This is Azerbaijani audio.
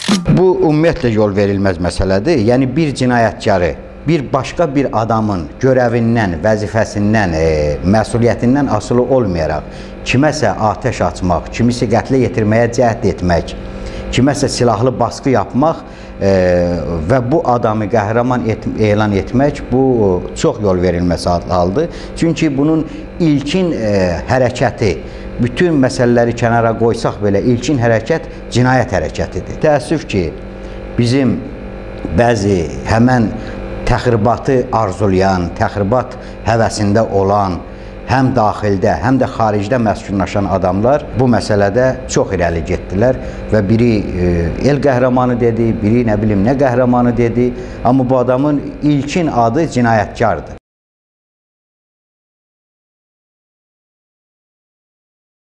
Bu ümumiyyətlə yol verilməz məsələdir. Yəni bir cinayətkarı bir başqa bir adamın görəvindən, vəzifəsindən, məsuliyyətindən asılı olmayaraq kiməsə atəş açmaq, kimisə qətlə yetirməyə cəhd etmək, kiməsə silahlı baskı yapmaq və bu adamı qəhrəman elan etmək bu çox yol verilməsi haldır. Çünki bunun ilkin hərəkəti, bütün məsələləri kənara qoysaq belə ilkin hərəkət cinayət hərəkətidir. Təəssüf ki, bizim bəzi həmən təxribatı arzulayan, təxribat həvəsində olan, həm daxildə, həm də xaricdə məskunlaşan adamlar bu məsələdə çox irəli getdilər və biri el qəhrəmanı dedi, biri nə bilim nə qəhrəmanı dedi, amma bu adamın ilkin adı cinayətkardır.